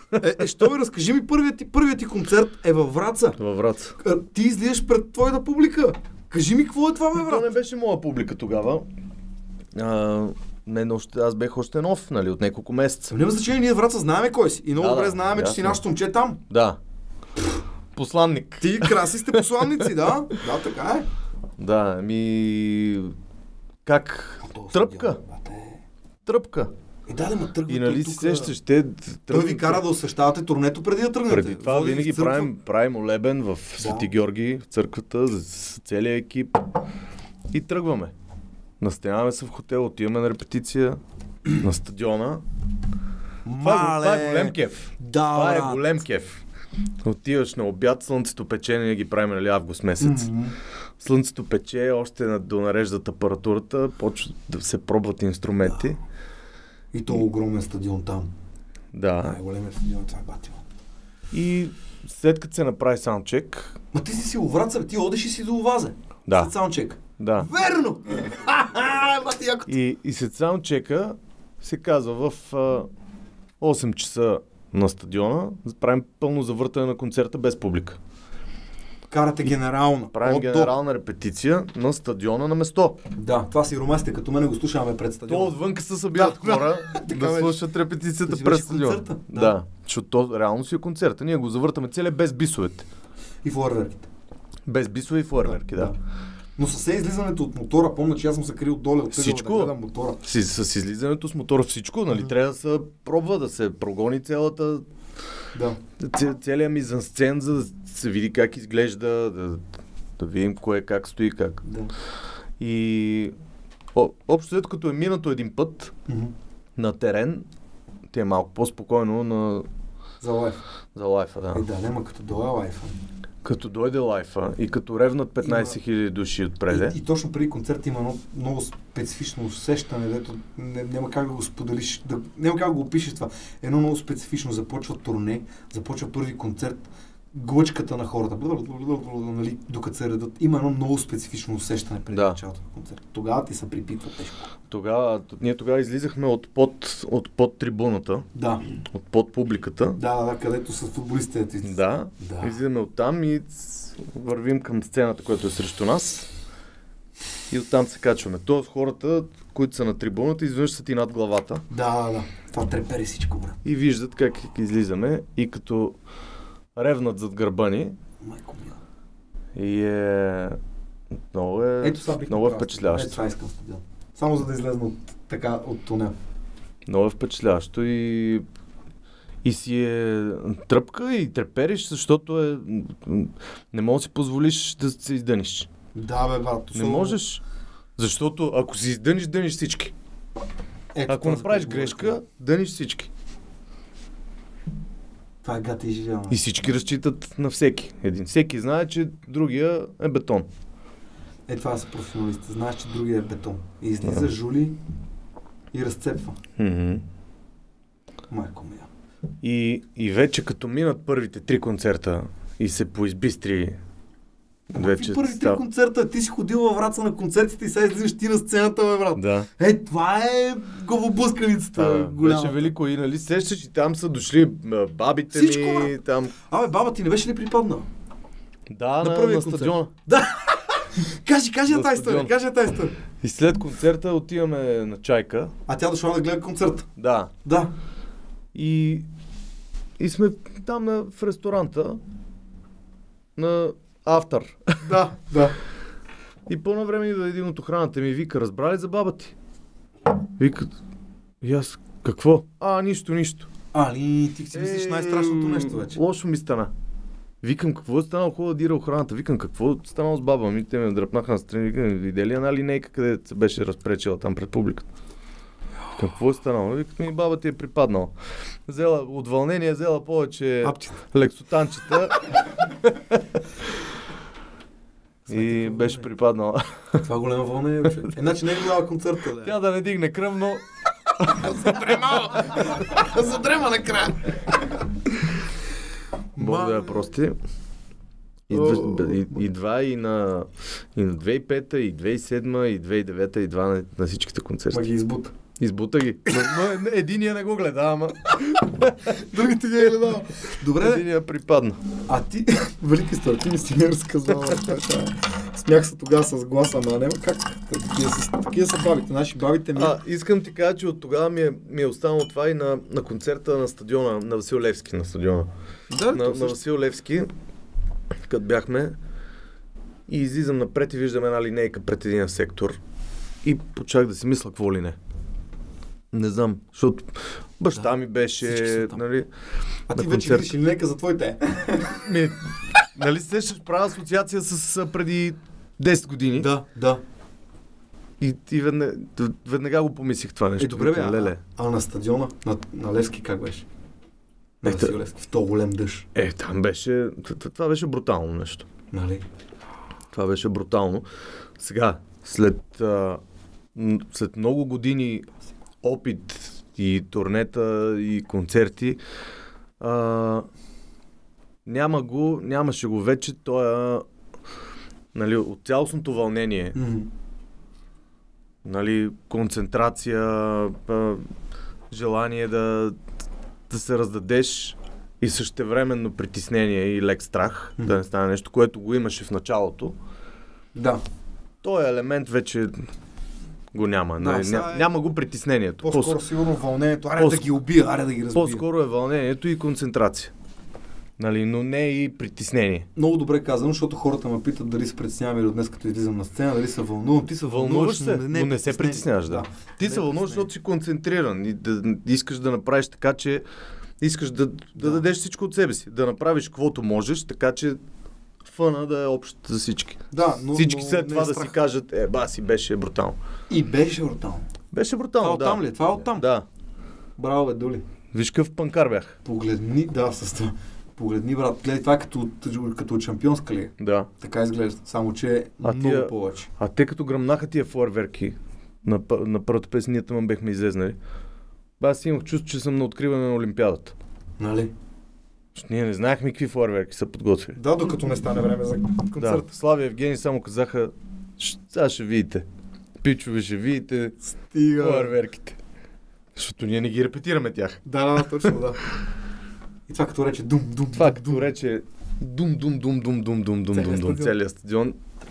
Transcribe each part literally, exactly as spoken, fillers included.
Е, е, що ми разкажи ми, първият ти, първият ти концерт е във Враца. Във Враца. Ти излизаш пред твоята публика. Кажи ми, какво е това, бе, брат? То не беше моя публика тогава. А, не, още, аз бех още нов, нали, от няколко месеца. Няма значение, ние в Враца знаеме кой си. И много Да, добре да, знаеме, че си ясно. нашото момче там. Да. Посланник. Ти краси сте посланници, да? Да, така е. Да, ми... Как? Тръпка. Тръпка. И да, да, ма тръгва. И нали тук, си сещаш, те... Той ви кара да освещавате турнето преди да тръгнете. Преди това Води винаги в църква. правим, правим молебен в Свети Да. Георги, в църквата, с целия екип. И тръгваме. Настаняваме се в хотел, отиваме на репетиция, на стадиона. Това е, Мале! това е голем кеф. Да, Това е брат. голем кеф. Отиваш на обяд, слънцето пече, ние ги правим, нали, август месец. Мгм. Слънцето пече, още на- донареждат апаратурата, почват да се пробват инструменти. И то огромен стадион там. Да. Най-големият стадион, това е батима. И след като се направи саундчек, Ма ти си си у Враца, бе, ти одеш и си до Овазе. да, След саундчек. да. Верно! Ха-ха, бати яко. И, и след саундчека се казва в а, осем часа на стадиона, правим пълно завъртане на концерта без публика. Карате генерална. Правим От до. генерална репетиция на стадиона на место. Да, това си ромасите, като мене го слушаваме пред То стадиона. отвънка се събират Да, хора така да беше. слушат репетицията Да си през върши стадиона. концерта. Да. Да. да, защото то реално си е концерта. Ние го завъртаме целия без бисовете. И фойерверките. Без бисове и фойерверки, да. Но със излизането от мотора, помня, че аз съм се крил доле от тъгъла Всичко. да гледам мотора. С, с излизането с мотора всичко, нали, Мгм. трябва да се пробва, да се прогони цялата, Да. ц- целият мизансцен, за да се види как изглежда, да, да видим кое как стои как. Да. И о, общо след като е минато един път Мгм. на терен, ти е малко по-спокойно на, За лайф. за лайфа, да. Е, да, няма като дойде лайфа. Като дойде лайфа и като ревнат петнайсет хиляди души отпреде, И, и точно преди концерт има едно много специфично усещане, дето не, няма как да го споделиш, да, няма как да го опишеш това. Едно много специфично, започва турне, започва първи концерт, глъчката на хората, нали, докато се редат. Има едно много специфично усещане преди Да. началото на концерт. Тогава ти се припитва тежко. тогава, ние тогава излизахме от под, от под трибуната, Да, от под публиката. да, да, където са футболистите. ти- Да, Да. излизаме оттам и ц- вървим към сцената, която е срещу нас. И оттам се качваме. Тоест хората, които са на трибуната, изведнъж са ти над главата Да, да, да. Това трепери всичко, брат. и виждат как излизаме и като ревнат зад гърба ни Майко мила. и е... Много е, Ето сега бих много е направил впечатляващо. стадион. Ето това искам стадион. Само за да излезна от, така, от тунел. Много е впечатляващо и и си е тръпка и трепериш, защото е... не можеш да си позволиш да се издъниш. Да, бе, брат. Не особено- можеш, защото ако си издъниш, дъниш всички. Ето Ако това, за направиш което грешка, говоря. дъниш всички. Това е гати изживяване. И всички разчитат на всеки. Един. Всеки знае, че другия е бетон. Е, това са професионалисти. Знаеш, че другия е бетон. И излиза Да. жули и разцепва. Mm-hmm. Майко мия. И, и вече като минат първите три концерта и се поизбистри Ама вече какви първи три става- концерта? Ти си ходил във Враца на концертите и сега излизаш ти на сцената, бе, брат. Да. Е, това е главоблъсканицата Да, голяма. беше велико и нали сещаш, че там са дошли а, бабите Всичко, ми, брат. там... Абе, баба ти не беше ли припаднала? Да, На на, на, първия на концерт. стадиона. Кажи, кажи На я тази история, стадион. кажи я тази история. И след концерта отиваме на чайка. А тя дошла да гледа концерт. Да. Да. И, и сме там на, в ресторанта на Автър. Да, да. И по навреме идва един от охраната ми вика, разбрали за баба ти? Вика, и аз, какво? А, нищо, нищо. Али, ти си мислиш най-страшното нещо вече. Лошо ми стана. Викам, какво е станало? Хубаво да дира охраната. Викам, какво е станало с баба ми? Те ме дръпнаха на страни. Викам, видели една линейка, къде се беше разпречила там пред публиката. Викам, какво е станало? Викам, ми баба ти е припаднала. Взела, от вълнение взела повече Апчета. лексотанчета. И беше припаднала. Това голяма вълна е, човек. Е, значи не е голяма концерта, да. Тя да не дигне кръв, но... Задрема! Задрема накрая! Бог да я прости. И, oh. и, и два и на, и на две хиляди и пета, и две хиляди и седма, и две хиляди и девета, и два на, на всичките концерти. Ма ги избута. Избута ги. Но, но единия не го гледа, ама. Другите ги е гледал. Добре. Единия припадна. А ти, велика история, ти ми си не разказал. Смях се тогава с гласа, ама няма как. Такива са, такива са бабите. Наши бабите ми... А, искам ти кажа, че от тогава ми е, ми е останало това и на, на концерта на стадиона, на Васил Левски, на стадиона. Да, на, на Васил Левски, като бяхме, и излизам напред и виждам една линейка пред един сектор и почах да си мисля какво ли не. Не знам, защото баща да, ми беше, нали... А ти вече видиш линейка за твоите? Ми, нали се ще правя асоциация с преди десет години? Да, да. И, и веднага, веднага го помислих това нещо. Е, добре бе, а, а на стадиона, на, на Левски как беше? На Е, Левски, в този голем дъжд. Е, там беше, това беше брутално нещо. Нали? Това беше брутално. Сега, след, а, след много години опит и турнета и концерти, а, няма го, нямаше го вече, той е, нали, от цялостното вълнение, mm-hmm. нали, концентрация, а, желание да, да се раздадеш и същевременно притеснение и лек страх, mm-hmm. да не стане нещо, което го имаше в началото. Да. Този елемент вече го няма. Да, нали? Ня, е... Няма го притеснението. По-скоро По-ск... сигурно вълнението. Аре по-ск... да ги убия, аре да ги разбия. По-скоро е вълнението и концентрация. Нали? Но не и притеснение. Много добре казано, защото хората ме питат дали се притеснявам или от днес като излизам на сцена, дали се вълнувам. Ти се вълнуваш, се, но не, но не се притесняваш. Да. Да. Ти не се вълнуваш, защото си концентриран и да, да искаш да направиш така, че искаш да, да, да дадеш всичко от себе си. Да направиш каквото можеш, така че фъна да е общ за всички. Да, но, всички но след това е да си кажат, е, баси, беше брутално. И беше брутално. Беше брутално, това да. Оттам ли? Това е оттам? Да. Браво, бе, Дули. Виж какъв панкар бях. Погледни, да, с това. Погледни, брат. Гледай, това е като, като от шампионска лига. Да. Така изглежда. Само, че е много тия, повече. А те като гръмнаха тия фойерверки на, на първата песен, ние тъмън бехме излезнали. Аз имах чувство, че съм на откриване на Олимпиадата. Нали? Ние не знаехме какви фойерверки са подготвили. Да, докато не стане време за концерт. Да, Слави и Евгений само казаха, сега ще видите. Пичове, ще видите фойерверките. Защото ние не ги репетираме тях. Да, да, точно, да. И това като рече дум, дум, Това като дум. рече дум, дум, дум, дум, дум, дум, дум, дум, дум, целият стадион.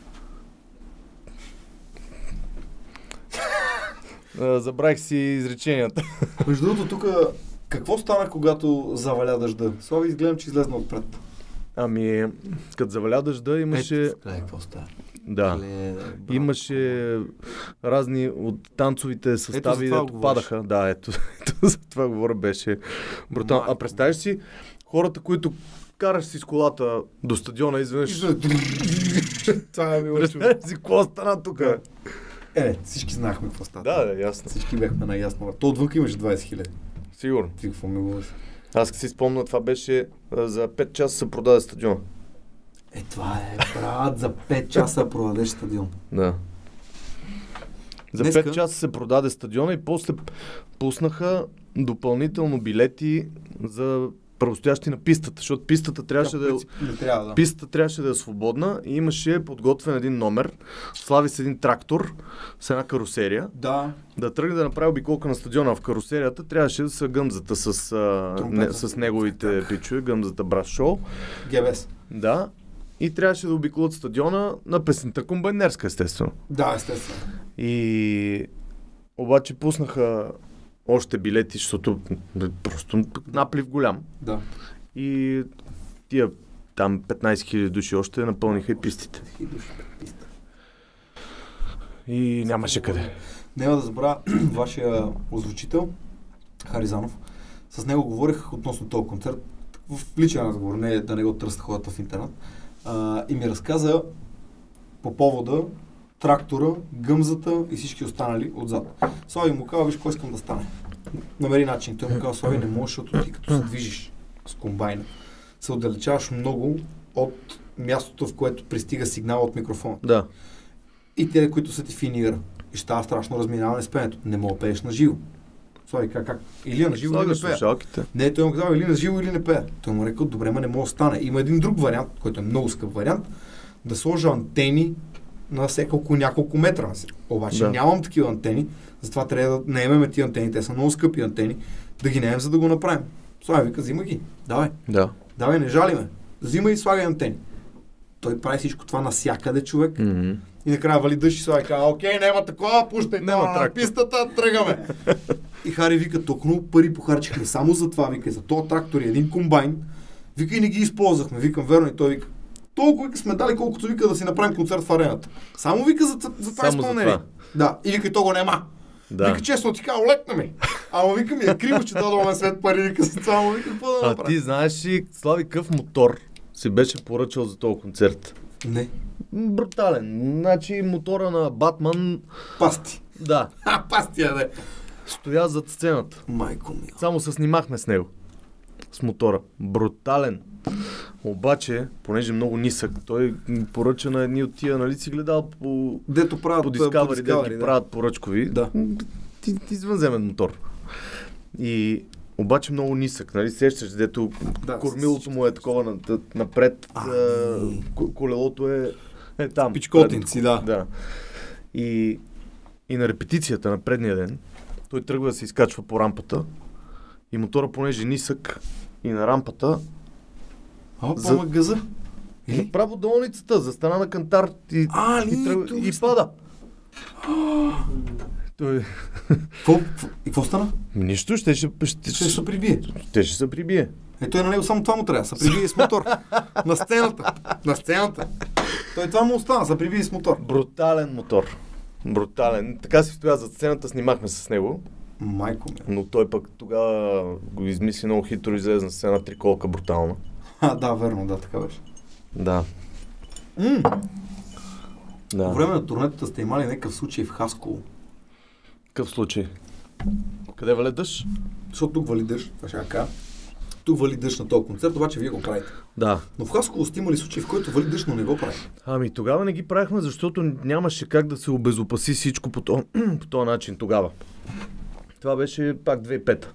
Забравих си изреченията. Между другото, тук какво стана, когато заваля дъжда? Слави, изгледам, че излезна отпред. Ами, като заваля дъжда имаше... Ето, гледай, какво става. Да. Гледай, имаше разни от танцовите състави, да падаха. Да, ето, ето за това говоря, беше брутално. А представяш си хората, които караш си с колата до стадиона, изведнъж... Това е било чудо. Представяш си, какво стана тук? Е, всички знаехме какво става. Да, да, ясно. Всички бяхме наясно. То отвън имаше двайсет хиляди. Сигурно. Ти какво ми говориш? Аз си спомня, това беше за пет часа се продаде стадион. Е, това е, брат, за пет часа продадеш стадион. Да. За Днеска... пет часа се продаде стадиона и после пуснаха допълнително билети за правостоящи на пистата, защото пистата трябваше да, да, е... трябва, да. Пистата трябваше да е свободна и имаше подготвен един номер, Слави с един трактор с една карусерия. Да. Да тръгне да направи обиколка на стадиона. В карусерията трябваше да са гъмзата с, а, не, с неговите пичове, гъмзата Брас Шоу. ГБС. Да. И трябваше да обиколят стадиона на песента комбайнерска, естествено. Да, естествено. И обаче пуснаха още билети, защото просто наплив голям. Да. И тия там петнайсет хиляди души още напълниха и пистите. И нямаше къде. Няма да забравя вашия озвучител, Харизанов. С него говорих относно този концерт в личен разговор, не да не го тръста хората в интернет. А, и ми разказа по повода трактора, гъмзата и всички останали отзад. Слави му казва, виж кой искам да стане. Намери начин. Той му казва, Слави, не можеш, защото ти като се движиш с комбайна, се отдалечаваш много от мястото, в което пристига сигнал от микрофона. Да. И те, които са ти финира. И ще става страшно разминаване с пеенето. Не мога да пееш на живо. Слави, как, как? Или на живо, или Слага не пея. слушалките. Не, той му казал, или на живо, или не пея. Той му рекал, добре, ма не може да стане. Има един друг вариант, който е много скъп вариант, да сложа антени на всеки около няколко метра. Обаче Да. нямам такива антени, затова трябва да наемем тия антени, те са много скъпи антени, да ги наемем, за да го направим. Слави вика, взима ги, давай, Да. давай, не жалиме, взима и слагай антени. Той прави всичко това навсякъде, човек. М-м. И накрая вали дъжд и Слави казва, окей, няма такова, пущай Няма няма на трактор. пистата, тръгаме. И Хари вика, толкова много пари похарчихме само за това, вика, за този трактор и един комбайн. Вика и не ги използвахме, викам, верно, и той вика, толкова вика, сме дали колкото вика да си направим концерт в арената. Само вика за, за това Само за изпълнение. това. Да, и вика, и то го нема. Да. Вика, честно ти кажа, олекна ми. Ама вика ми е криво, че дадоме след пари, вика, за това му вика, какво да А направим? ти знаеш ли, Слави, какъв мотор си беше поръчал за този концерт? Не, М, Брутален. Значи мотора на Батман, пасти. да, Ха, пасти, а де. стоя зад сцената. Майко ми. Само се снимахме с него. С мотора. Брутален. Обаче, понеже е много нисък, той м, поръча на едни от тия, нали си гледал по, Дето правят по по Discovery, дето Discovery, ги да. правят поръчкови. Да. М, ти- ти Извънземен мотор. И обаче много нисък, нали? Сещаш, дето Да, кормилото му е такова на- напред, А, а, ми. ко- колелото е, е там. Пичкотинци, да. Да. И, и на репетицията на предния ден, той тръгва да се изкачва по рампата и мотора, понеже е нисък, и на рампата, А, За- за... газа. Или? направо долницата, застана на кантар и, А, и, ли, тръгва, това и стана. пада. Той... Какво? Какво- И какво стана? Нищо, ще, ще, ще, Ще се прибие. ще, ще се прибие. Е, той на него само това му трябва. Се прибие с мотор. На сцената. На сцената. Той това му остана. Се прибие с мотор. Брутален мотор. Брутален. Така си стоя зад сцената, снимахме се с него, Майко ми. но той пък тогава го измисли много хитро, излезе на сцена триколка брутална. А, да, верно, да, така беше. Да. М, да. По време на турнетата сте имали някакъв случай в Хасково. Какъв случай? Къде вале дъжд? Защото тук вали дъжд, това ще я кажа. Тук вали дъжд на този концерт, обаче вие го правите. Да. Но в Хасково сте имали случай, в който вали дъжд, но не го прави. Ами тогава не ги правихме, защото нямаше как да се обезопаси всичко по този, по този начин тогава. Това беше пак две хиляди и пета.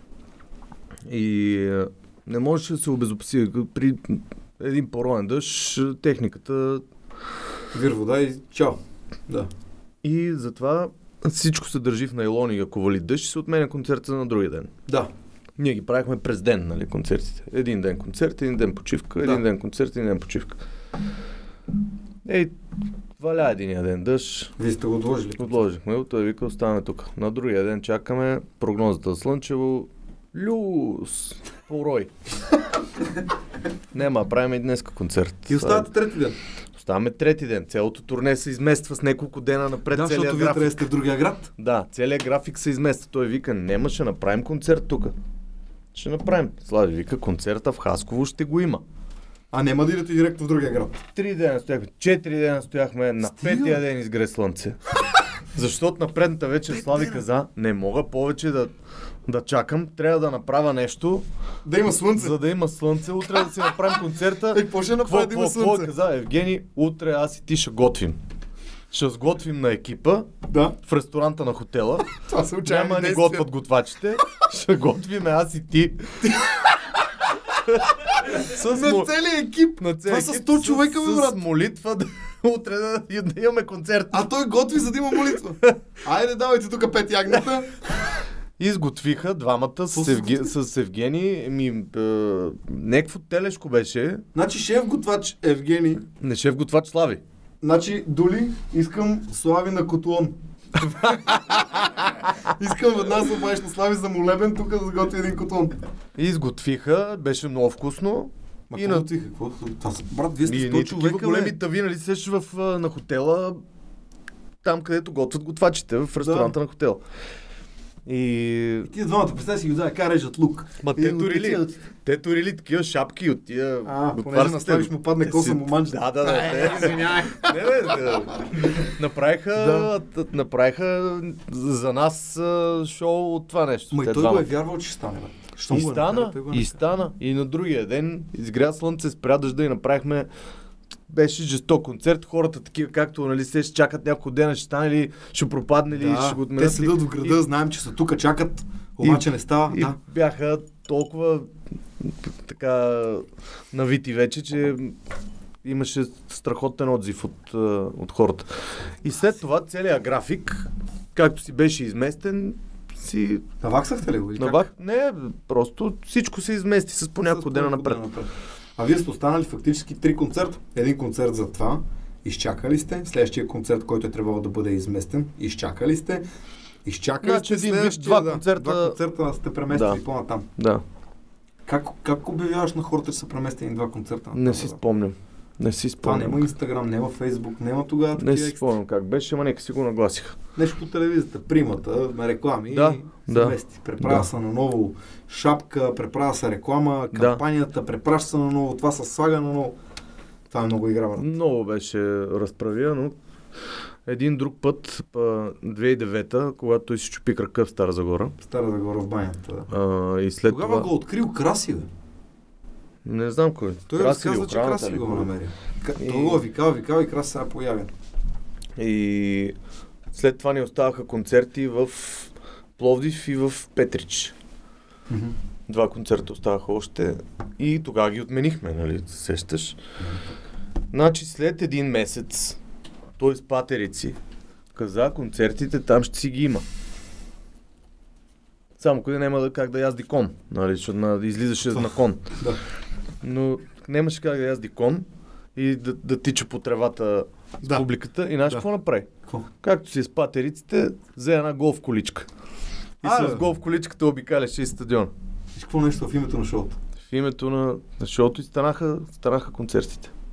И е, не можеше да се обезопаси. При един поронен дъжд, техниката Вир вода и чао. Да. и затова всичко се държи в найлони, ако вали дъжд, се отменя концерта на другия ден. Да. Ние ги правихме през ден, нали, концертите. Един ден концерт, един ден почивка, един Да. ден концерт, един ден почивка. Ей, валя единия ден дъжд, Вие сте го отложили. отложихме го, той вика, оставаме тук. На другия ден чакаме прогнозата за Слънчево, люс, порой. Нема, правим и днеска концерт. И оставате трети ден. Оставаме трети ден. Цялото турне се измества с няколко дена напред, Да, целият защото вие график. трябва да сте в другия град. Да, целият график се измества. Той вика, нема, ще направим концерт тук. Ще направим. Слави вика, концерта в Хасково ще го има. А няма да идете директно в другия град. Три дена стояхме, четири дена стояхме, на Стига. петия ден изгре слънце. Защото на предната вечер Слави каза, не мога повече да, да чакам, трябва да направя нещо, Да има слънце. за да има слънце, утре да си направим концерта. Е, какво ще направи да има слънце? каза Евгений, утре аз и ти ще готвим. Ще сготвим на екипа Да, в ресторанта на хотела. това се учава. Няма да ни готвят готвачите. Ще готвиме аз и ти. С На мо- целия екип. на Това целия са екип, сто човека, бе, с, брат. с молитва да, утре да, да имаме концерт. А той готви, за да има молитва. Айде, давайте тук пет ягнета. Изготвиха двамата с, С- Евге, с Евгений. Ми, е, някакво телешко беше. Значи шеф готвач Евгений. Не шеф готвач Слави. Значи, Дули, искам Слави на котлон. Искам веднага се обадиш на Слави за молебен, тук да сготви един котлон. Изготвиха, беше много вкусно. Ма И какво на- готвиха? Какво? Това са, брат, вие сте И сто едни такива човека, големи бе. тави, нали сещаш в, а, на хотела, там където готвят готвачите, в ресторанта на хотела. И... И тия двамата, представя си ги да как режат лук. Ма И те от турили, тия- те турили такива шапки от тия А, понеже готварските. на Слави ще му падне Те коса си- му манджа. Да, да, да. те- Извинявай. Не, бе, да. Направиха, да. направиха за нас а, шоу от това нещо. Ма и те той го двамата. е вярвал, че ще стане, бе. Щом И го е стана, направил, той го е и направил. стана. И на другия ден изгря слънце, спря дъжда и направихме. Беше жесток концерт. Хората такива, както нали, се чакат няколко дена, ще стане ли, ще пропадне ли, Да, ще го те отменят ли. седат в града, знаем, че са тук, чакат Обаче не става, и да. бяха толкова така навити вече, че имаше страхотен отзив от, от хората. И след това целият график, както си беше изместен, си... Наваксахте ли го? Навак... Не, просто всичко се измести с по няколко дена напред. напред. А вие сте останали фактически три концерта. Един концерт за това, изчакали сте. Следващия концерт, който е трябвало да бъде изместен, изчакали сте. Изчакали значи, сте един следващия, два да, концерта... Два концерта сте преместили да. по-натам. Да. Как, как обявяваш на хората, че са преместени два концерта? Не си спомням. Не си спомням. Това няма Инстаграм, няма Фейсбук, няма тогава такива... Не си спомням как беше, ама нека си го нагласиха. Нещо по телевизията, примата, на реклами, да, се да, мести. Преправя да. се на ново шапка, преправя се реклама, кампанията, да. Препраща се на ново, това се слага на ново. Това е много игра. Много беше разправено. Един друг път, две хиляди и девета, когато той си чупи крака в Стара Загора. Стара Загора в банята, да. А, и след Тогава това... го открил Краси, бе. Не знам кой. Той разказва, че Краси го намери. И... Той го викава, викава и Краси сега появи. И след това ни оставаха концерти в Пловдив и в Петрич. Mm-hmm. Два концерта оставаха още и тогава ги отменихме, нали, сещаш. Значи след един месец той с патерици каза, концертите там ще си ги има. Само къде няма да, как да язди кон, нали, защото на, излизаше на кон. Да. Но нямаше как да язди кон и да, да тича по тревата с да. Публиката. И знаеш да. какво направи? Какво? Както си с патериците, взе една голф количка. И а, с да. голф количката обикаляше и стадиона. Виж какво нещо в името на шоуто? В името на, на шоуто и станаха, станаха концертите.